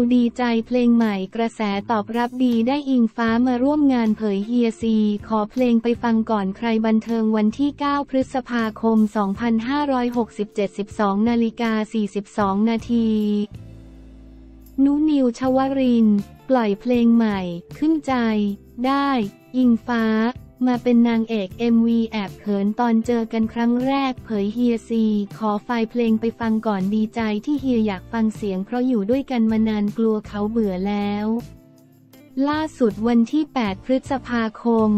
ดีใจเพลงใหม่กระแสตอบรับดีได้อิงฟ้ามาร่วมงานเผยเฮียซีขอเพลงไปฟังก่อนใครบันเทิงวันที่ 9 พฤษภาคม 2567 12:42 นาทีนุนิว ชวรินทร์ปล่อยเพลงใหม่ขึ้นใจได้อิงฟ้ามาเป็นนางเอก MV แอบเขินตอนเจอกันครั้งแรกเผยเฮียซีขอไฟล์เพลงไปฟังก่อนดีใจที่เฮียอยากฟังเสียงเพราะอยู่ด้วยกันมานานกลัวเขาเบื่อแล้วล่าสุดวันที่ 8 พฤษภาคม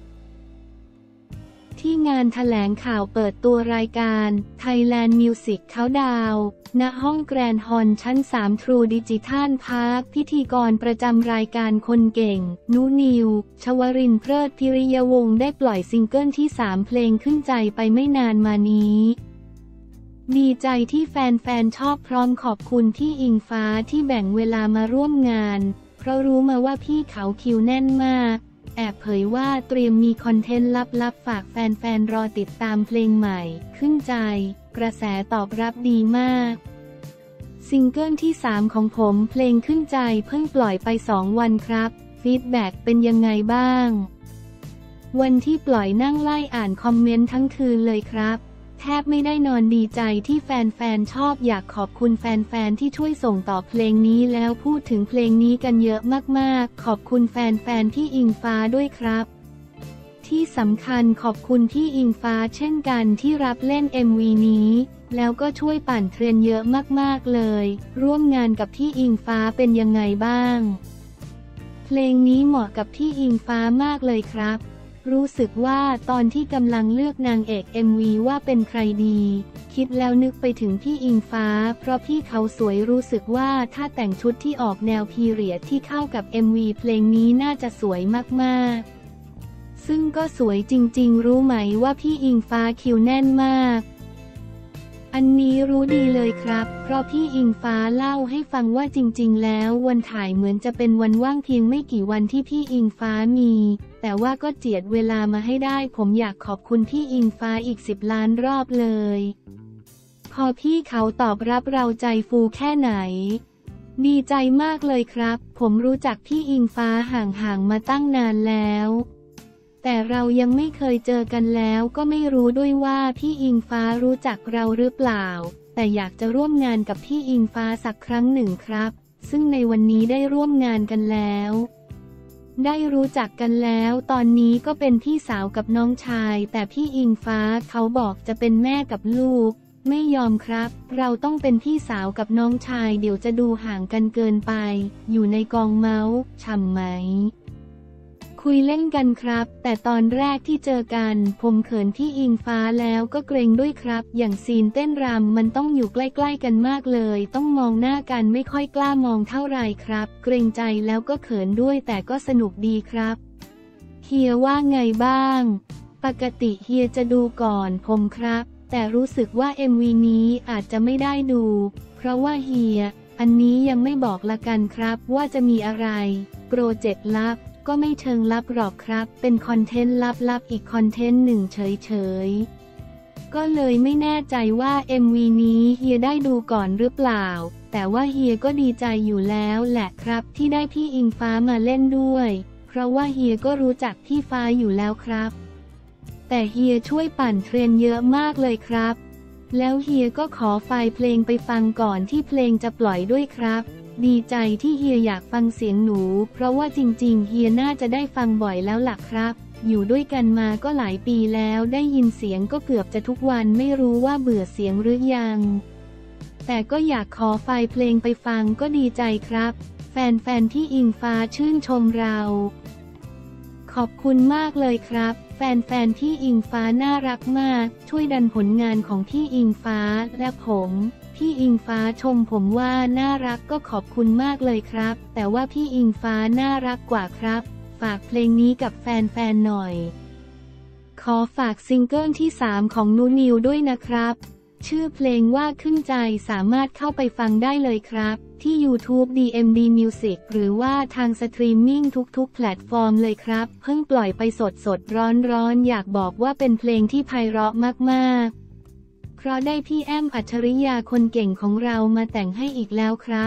ที่งานแถลงข่าวเปิดตัวรายการ Thailand Music Countdown ณห้องแกรนด์ฮอลล์ชั้น 3 True Digital Park พิธีกรประจำรายการคนเก่งนุนิว ชวรินทร์ เพลิดพิริยวงศ์ได้ปล่อยซิงเกิลที่ 3 เพลงขึ้นใจไปไม่นานมานี้ดีใจที่แฟนๆชอบพร้อมขอบคุณพี่อิงฟ้าที่แบ่งเวลามาร่วมงานเพราะรู้มาว่าพี่เขาคิวแน่นมากแอบเผยว่าเตรียมมีคอนเทนต์ลับๆฝากแฟนๆรอติดตามเพลงใหม่ขึ้นใจกระแสตอบรับดีมากซิงเกิลที่ 3 ของผมเพลงขึ้นใจเพิ่งปล่อยไป 2 วันครับฟีดแบ็กเป็นยังไงบ้างวันที่ปล่อยนั่งไล่อ่านคอมเมนต์ทั้งคืนเลยครับแทบไม่ได้นอนดีใจที่แฟนๆชอบอยากขอบคุณแฟนๆที่ช่วยส่งต่อเพลงนี้แล้วพูดถึงเพลงนี้กันเยอะมากๆขอบคุณแฟนๆที่อิงฟ้าด้วยครับที่สำคัญขอบคุณที่อิงฟ้าเช่นกันที่รับเล่น MV นี้แล้วก็ช่วยปั่นเทรนด์เยอะมากๆเลยร่วมงานกับที่อิงฟ้าเป็นยังไงบ้างเพลงนี้เหมาะกับที่อิงฟ้ามากเลยครับรู้สึกว่าตอนที่กำลังเลือกนางเอก MV ว่าเป็นใครดีคิดแล้วนึกไปถึงพี่อิงฟ้าเพราะพี่เขาสวยรู้สึกว่าถ้าแต่งชุดที่ออกแนวพีเรียดที่เข้ากับ MV เพลงนี้น่าจะสวยมากๆซึ่งก็สวยจริงๆรู้ไหมว่าพี่อิงฟ้าคิวแน่นมากอันนี้รู้ดีเลยครับเพราะพี่อิงฟ้าเล่าให้ฟังว่าจริงๆแล้ววันถ่ายเหมือนจะเป็นวันว่างเพียงไม่กี่วันที่พี่อิงฟ้ามีแต่ว่าก็เจียดเวลามาให้ได้ผมอยากขอบคุณพี่อิงฟ้าอีก10 ล้านรอบเลยพอพี่เขาตอบรับเราใจฟูแค่ไหนดีใจมากเลยครับผมรู้จักพี่อิงฟ้าห่างๆมาตั้งนานแล้วแต่เรายังไม่เคยเจอกันแล้วก็ไม่รู้ด้วยว่าพี่อิงฟ้ารู้จักเราหรือเปล่าแต่อยากจะร่วมงานกับพี่อิงฟ้าสักครั้งหนึ่งครับซึ่งในวันนี้ได้ร่วมงานกันแล้วได้รู้จักกันแล้วตอนนี้ก็เป็นพี่สาวกับน้องชายแต่พี่อิงฟ้าเขาบอกจะเป็นแม่กับลูกไม่ยอมครับเราต้องเป็นพี่สาวกับน้องชายเดี๋ยวจะดูห่างกันเกินไปอยู่ในกองเมาส์ฉ่ำไหมคุยเล่นกันครับแต่ตอนแรกที่เจอกันผมเขินพี่อิงฟ้าแล้วก็เกรงด้วยครับอย่างซีนเต้นรำมันต้องอยู่ใกล้ๆกันมากเลยต้องมองหน้ากันไม่ค่อยกล้ามองเท่าไหร่ครับเกรงใจแล้วก็เขินด้วยแต่ก็สนุกดีครับเฮียว่าไงบ้างปกติเฮียจะดูก่อนผมครับแต่รู้สึกว่า MV นี้อาจจะไม่ได้ดูเพราะว่าเฮียอันนี้ยังไม่บอกละกันครับว่าจะมีอะไรโปรเจกต์ลับก็ไม่เชิงลับหรอกครับเป็นคอนเทนต์ลับๆอีกคอนเทนต์หนึ่งเฉยๆก็เลยไม่แน่ใจว่า MV นี้เฮียได้ดูก่อนหรือเปล่าแต่ว่าเฮียก็ดีใจอยู่แล้วแหละครับที่ได้พี่อิงฟ้ามาเล่นด้วยเพราะว่าเฮียก็รู้จักพี่ฟ้าอยู่แล้วครับแต่เฮียช่วยปั่นเทรนด์เยอะมากเลยครับแล้วเฮียก็ขอไฟล์เพลงไปฟังก่อนที่เพลงจะปล่อยด้วยครับดีใจที่เฮียอยากฟังเสียงหนูเพราะว่าจริงๆเฮียน่าจะได้ฟังบ่อยแล้วล่ะครับอยู่ด้วยกันมาก็หลายปีแล้วได้ยินเสียงก็เกือบจะทุกวันไม่รู้ว่าเบื่อเสียงหรือยังแต่ก็อยากขอไฟล์เพลงไปฟังก็ดีใจครับแฟนๆที่อิงฟ้าชื่นชมเราขอบคุณมากเลยครับแฟนๆที่อิงฟ้าน่ารักมากช่วยดันผลงานของพี่อิงฟ้าและผมพี่อิงฟ้าชมผมว่าน่ารักก็ขอบคุณมากเลยครับแต่ว่าพี่อิงฟ้าน่ารักกว่าครับฝากเพลงนี้กับแฟนๆหน่อยขอฝากซิงเกิลที่ 3ของนุนิวด้วยนะครับชื่อเพลงว่าขึ้นใจสามารถเข้าไปฟังได้เลยครับที่ YouTube DMD Music หรือว่าทางสตรีมมิ่งทุกๆแพลตฟอร์มเลยครับเพิ่งปล่อยไปสดๆร้อนๆอยากบอกว่าเป็นเพลงที่ไพเราะมากๆเพราะได้พี่แอมอัจฉริยาคนเก่งของเรามาแต่งให้อีกแล้วครับ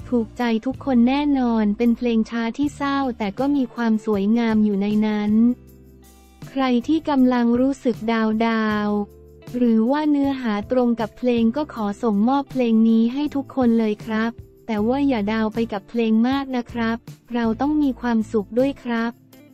ถูกใจทุกคนแน่นอนเป็นเพลงช้าที่เศร้าแต่ก็มีความสวยงามอยู่ในนั้นใครที่กำลังรู้สึกดาวหรือว่าเนื้อหาตรงกับเพลงก็ขอส่งมอบเพลงนี้ให้ทุกคนเลยครับแต่ว่าอย่าดาวไปกับเพลงมากนะครับเราต้องมีความสุขด้วยครับ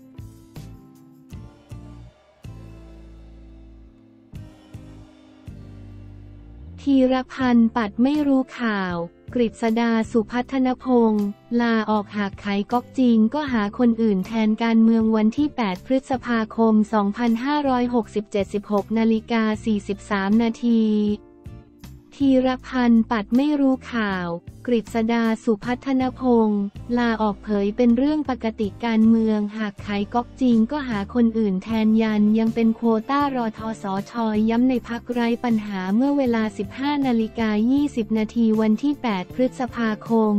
ธีรพันธ์ปัดไม่รู้ข่าวกฤษดาสุพัฒนพงศ์ลาออกหากขายก๊อกจริงก็หาคนอื่นแทนการเมืองวันที่ 8 พฤษภาคม 2567 16:43 นาทีธีรพันธ์ปัดไม่รู้ข่าวกฤษดาสุพัฒนพงศ์ลาออกเผยเป็นเรื่องปกติการเมืองหากขายก๊อกจริงก็หาคนอื่นแทนยังเป็นโควต้ารทสช.ย้ำในพรรคไร้ปัญหาเมื่อเวลา 15:20 นาทีวันที่ 8 พฤษภาคม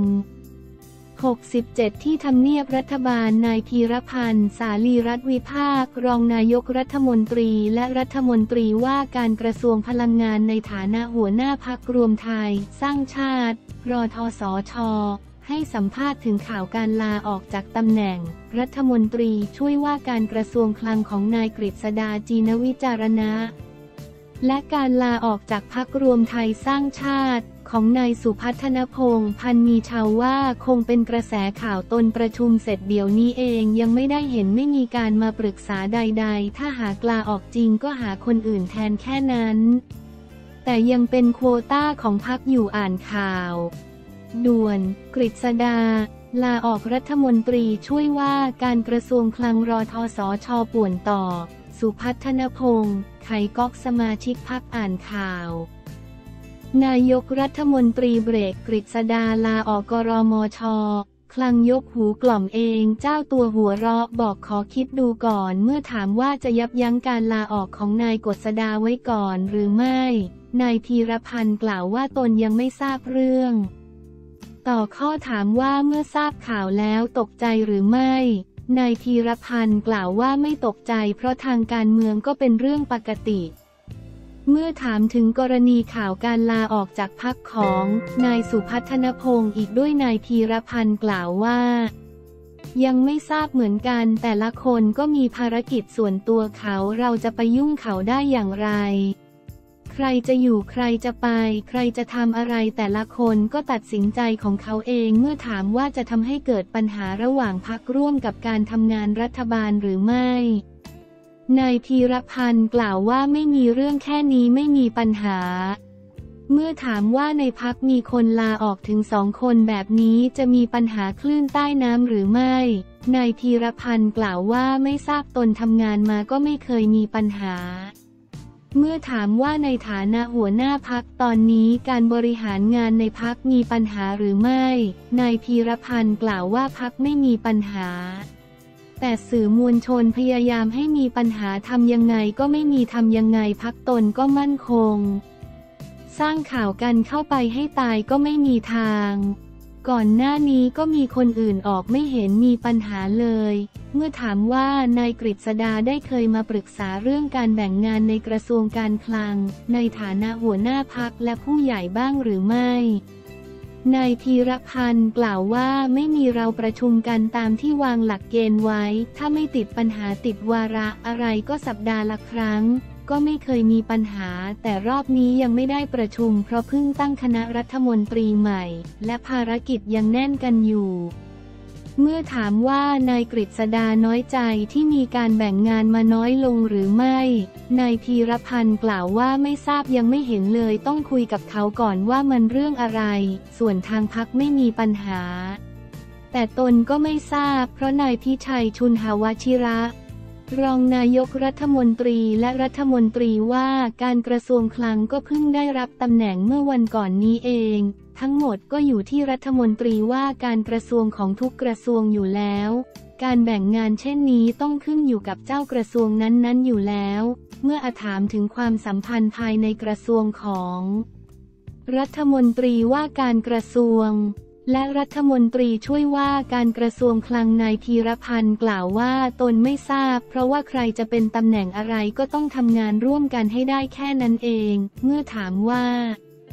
67 ที่ทำเนียบรัฐบาลนายพีรพันธ์สาลีรัตน์วิภาครองนายกรัฐมนตรีและรัฐมนตรีว่าการกระทรวงพลังงานในฐานะหัวหน้าพรรครวมไทยสร้างชาติรทสช.ให้สัมภาษณ์ถึงข่าวการลาออกจากตำแหน่งรัฐมนตรีช่วยว่าการกระทรวงคลังของนายกฤษดาจีนวิจารณะและการลาออกจากพรรครวมไทยสร้างชาติของนายสุพัฒนพงศ์พันมีชาวว่าคงเป็นกระแสข่าวตนประชุมเสร็จเดี๋ยวนี้เองยังไม่ได้เห็นไม่มีการมาปรึกษาใดๆถ้าหากลาออกจริงก็หาคนอื่นแทนแค่นั้นแต่ยังเป็นโควต้าของพรรคอยู่อ่านข่าวด่วนกฤษดาลาออกรัฐมนตรีช่วยว่าการกระทรวงคลังรทสช.ป่วนต่อสุพัฒนพงศ์ไขก๊อกสมาชิกพรรคอ่านข่าวนายกรัฐมนตรีเบรกกฤษดาลาออกกรมช.คลังยกหูกล่อมเองเจ้าตัวหัวเราะบอกขอคิดดูก่อนเมื่อถามว่าจะยับยั้งการลาออกของนายกฤษดาไว้ก่อนหรือไม่นายพีรพันธ์กล่าวว่าตนยังไม่ทราบเรื่องต่อข้อถามว่าเมื่อทราบข่าวแล้วตกใจหรือไม่นายพีรพันธ์กล่าวว่าไม่ตกใจเพราะทางการเมืองก็เป็นเรื่องปกติเมื่อถามถึงกรณีข่าวการลาออกจากพรรคของนายสุพัฒนพงศ์อีกด้วยนายพีรพันธ์กล่าวว่ายังไม่ทราบเหมือนกันแต่ละคนก็มีภารกิจส่วนตัวเขาเราจะไปยุ่งเขาได้อย่างไรใครจะอยู่ใครจะไปใครจะทำอะไรแต่ละคนก็ตัดสินใจของเขาเองเมื่อถามว่าจะทำให้เกิดปัญหาระหว่างพรรคร่วมกับการทำงานรัฐบาลหรือไม่นายพีรพันธ์กล่าวว่าไม่มีเรื่องแค่นี้ไม่มีปัญหาเมื่อถามว่าในพรรคมีคนลาออกถึง2 คนแบบนี้จะมีปัญหาคลื่นใต้น้ำหรือไม่นายพีรพันธ์กล่าวว่าไม่ทราบตนทำงานมาก็ไม่เคยมีปัญหาเมื่อถามว่าในฐานะหัวหน้าพรรคตอนนี้การบริหารงานในพรรคมีปัญหาหรือไม่นายพีรพันธ์กล่าวว่าพรรคไม่มีปัญหาแต่สื่อมวลชนพยายามให้มีปัญหาทำยังไงก็ไม่มีทำยังไงพรรคตนก็มั่นคงสร้างข่าวกันเข้าไปให้ตายก็ไม่มีทางก่อนหน้านี้ก็มีคนอื่นออกไม่เห็นมีปัญหาเลยเมื่อถามว่านายกฤษดาได้เคยมาปรึกษาเรื่องการแบ่งงานในกระทรวงการคลังในฐานะหัวหน้าพรรคและผู้ใหญ่บ้างหรือไม่นายพีรพันธ์กล่าวว่าไม่มีเราประชุมกันตามที่วางหลักเกณฑ์ไว้ถ้าไม่ติดปัญหาติดวาระอะไรก็สัปดาห์ละครั้งก็ไม่เคยมีปัญหาแต่รอบนี้ยังไม่ได้ประชุมเพราะเพิ่งตั้งคณะรัฐมนตรีใหม่และภารกิจยังแน่นกันอยู่เมื่อถามว่านายกฤษดาน้อยใจที่มีการแบ่งงานมาน้อยลงหรือไม่นายพีรพันธ์กล่าวว่าไม่ทราบยังไม่เห็นเลยต้องคุยกับเขาก่อนว่ามันเรื่องอะไรส่วนทางพรรคไม่มีปัญหาแต่ตนก็ไม่ทราบเพราะนายพิชัยชุนหวชิระรองนายกรัฐมนตรีและรัฐมนตรีว่าการกระทรวงคลังก็เพิ่งได้รับตำแหน่งเมื่อวันก่อนนี้เองทั้งหมดก็อยู่ที่รัฐมนตรีว่าการกระทรวงของทุกกระทรวงอยู่แล้วการแบ่งงานเช่นนี้ต้องขึ้นอยู่กับเจ้ากระทรวงนั้นๆอยู่แล้วเมื่อถามถึงความสัมพันธ์ภายในกระทรวงของรัฐมนตรีว่าการกระทรวงและรัฐมนตรีช่วยว่าการกระทรวงคลังนายพีรพันธ์กล่าวว่าตนไม่ทราบเพราะว่าใครจะเป็นตำแหน่งอะไรก็ต้องทำงานร่วมกันให้ได้แค่นั้นเองเมื่อถามว่า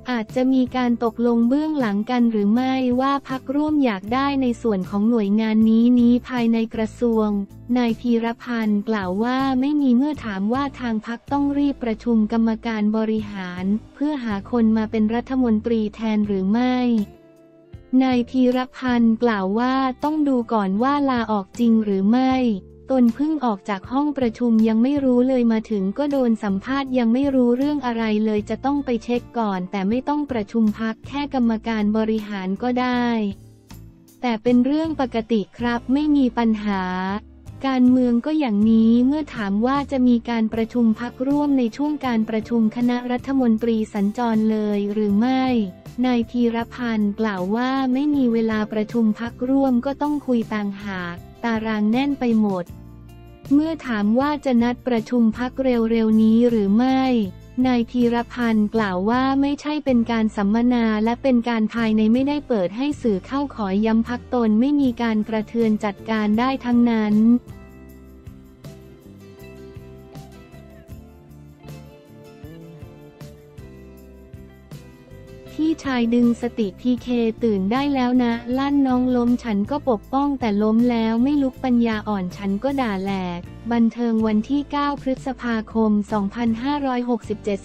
อาจจะมีการตกลงเบื้องหลังกันหรือไม่ว่าพรรคร่วมอยากได้ในส่วนของหน่วยงานนี้ภายในกระทรวงนายพีรพันธ์กล่าวว่าไม่มีเมื่อถามว่าทางพรรคต้องรีบประชุมกรรมการบริหารเพื่อหาคนมาเป็นรัฐมนตรีแทนหรือไม่นายพีรพันธ์กล่าวว่าต้องดูก่อนว่าลาออกจริงหรือไม่ตนเพิ่งออกจากห้องประชุมยังไม่รู้เลยมาถึงก็โดนสัมภาษณ์ยังไม่รู้เรื่องอะไรเลยจะต้องไปเช็คก่อนแต่ไม่ต้องประชุมพรรคแค่กรรมการบริหารก็ได้แต่เป็นเรื่องปกติครับไม่มีปัญหาการเมืองก็อย่างนี้เมื่อถามว่าจะมีการประชุมพรรคร่วมในช่วงการประชุมคณะรัฐมนตรีสัญจรเลยหรือไม่นายพีรพันธ์กล่าวว่าไม่มีเวลาประชุมพรรคร่วมก็ต้องคุยต่างหากตารางแน่นไปหมดเมื่อถามว่าจะนัดประชุมพรรคเร็วๆนี้หรือไม่นายพีรพันธ์กล่าวว่าไม่ใช่เป็นการสัมมนาและเป็นการภายในไม่ได้เปิดให้สื่อเข้าขอย้ำพรรคตนไม่มีการกระเทือนจัดการได้ทั้งนั้นพี่ชายดึงสติพีเคตื่นได้แล้วนะลั่นน้องล้มฉันก็ปกป้องแต่ล้มแล้วไม่ลุกปัญญาอ่อนฉันก็ด่าแหลกบันเทิงวันที่ 9 พฤษภาคม 2567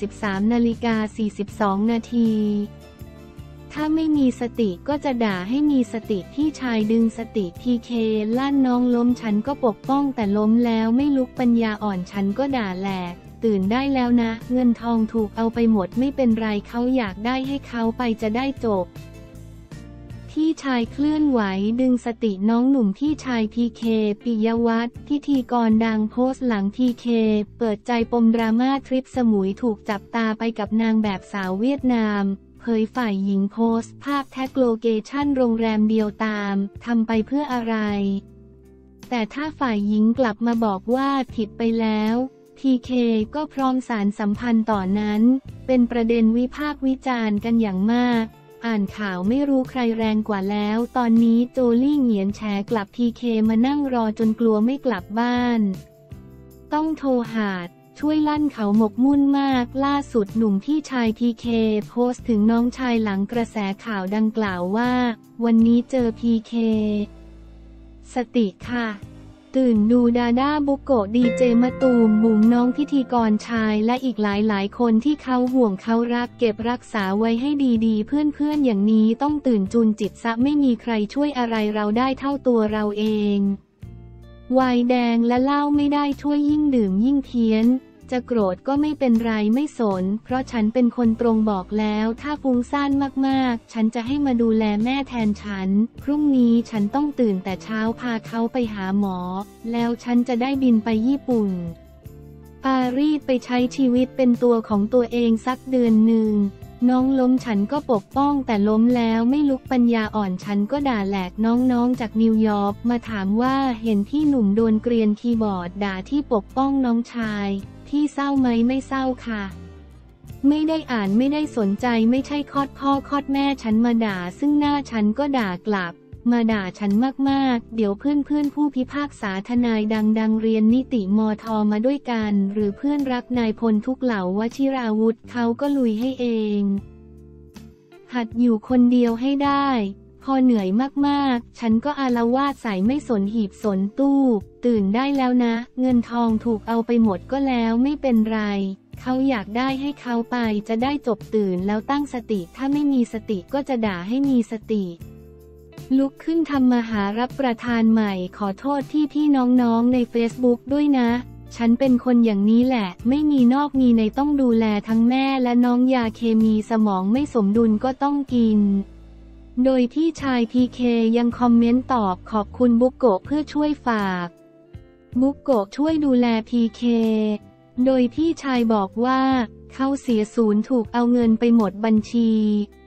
13:42 นาทีถ้าไม่มีสติก็จะด่าให้มีสติพี่ชายดึงสติพีเคลั่นน้องล้มฉันก็ปกป้องแต่ล้มแล้วไม่ลุกปัญญาอ่อนฉันก็ด่าแหลกตื่นได้แล้วนะเงินทองถูกเอาไปหมดไม่เป็นไรเขาอยากได้ให้เขาไปจะได้จบพี่ชายเคลื่อนไหวดึงสติน้องหนุ่มพี่ชายพีเคปิยวัฒน์พิธีกรดังโพสต์หลังพีเคเปิดใจปมดราม่าทริปสมุยถูกจับตาไปกับนางแบบสาวเวียดนามเผยฝ่ายหญิงโพสต์ภาพแท็กโลเคชั่นโรงแรมเดียวตามทำไปเพื่ออะไรแต่ถ้าฝ่ายหญิงกลับมาบอกว่าผิดไปแล้วพีเคก็พร้อมสารสัมพันธ์ต่อนั้นเป็นประเด็นวิพากษ์วิจารณ์กันอย่างมากอ่านข่าวไม่รู้ใครแรงกว่าแล้วตอนนี้โจลี่เหงียนแฉกลับพีเคมานั่งรอจนกลัวไม่กลับบ้านต้องโทรหาดช่วยลั่นเขาหมกมุ่นมากล่าสุดหนุ่มพี่ชายพีเคโพสต์ถึงน้องชายหลังกระแสข่าวดังกล่าวว่าวันนี้เจอพีเคสติค่ะตื่นดูดาด้าบุโกะดีเจมะตูมบุ๋มน้องพิธีกรชายและอีกหลายคนที่เขาห่วงเขารักเก็บรักษาไว้ให้ดีๆเพื่อนๆอย่างนี้ต้องตื่นจูนจิตซะไม่มีใครช่วยอะไรเราได้เท่าตัวเราเองไวน์แดงและเหล้าไม่ได้ช่วยยิ่งดื่มยิ่งเพี้ยนจะโกรธก็ไม่เป็นไรไม่สนเพราะฉันเป็นคนตรงบอกแล้วถ้าฟุ้งซ่านมากๆฉันจะให้มาดูแลแม่แทนฉันพรุ่งนี้ฉันต้องตื่นแต่เช้าพาเขาไปหาหมอแล้วฉันจะได้บินไปญี่ปุ่นปารีสไปใช้ชีวิตเป็นตัวของตัวเองสักเดือนหนึ่งน้องล้มฉันก็ปกป้องแต่ล้มแล้วไม่ลุกปัญญาอ่อนฉันก็ด่าแหลกน้องๆจากนิวยอร์กมาถามว่าเห็นพี่หนุ่มโดนเกรียนคีย์บอร์ดด่าที่ปกป้องน้องชายพี่เศร้าไหมไม่เศร้าค่ะไม่ได้อ่านไม่ได้สนใจไม่ใช่คลอดพ่อคลอดแม่ฉันมาด่าซึ่งหน้าฉันก็ด่ากลับมาด่าฉันมากๆเดี๋ยวเพื่อนผู้พิพากษาทนายดังเรียนนิติมท.มาด้วยกันหรือเพื่อนรักนายพลทุกเหล่าวชิราวุธเขาก็ลุยให้เองหัดอยู่คนเดียวให้ได้พอเหนื่อยมากๆฉันก็อาละวาดใส่ไม่สนหีบสนตู้ตื่นได้แล้วนะเงินทองถูกเอาไปหมดก็แล้วไม่เป็นไรเขาอยากได้ให้เขาไปจะได้จบตื่นแล้วตั้งสติถ้าไม่มีสติก็จะด่าให้มีสติลุกขึ้นทำมาหารับประทานใหม่ขอโทษพี่น้องในเฟซบุ๊กด้วยนะฉันเป็นคนอย่างนี้แหละไม่มีนอกมีในต้องดูแลทั้งแม่และน้องยาเคมีสมองไม่สมดุลก็ต้องกินโดยพี่ชายพีเคยังคอมเมนต์ตอบขอบคุณบุโกะเพื่อช่วยฝากบุโกะช่วยดูแลพีเคโดยพี่ชายบอกว่าเขาเสียศูนย์ถูกเอาเงินไปหมดบัญชี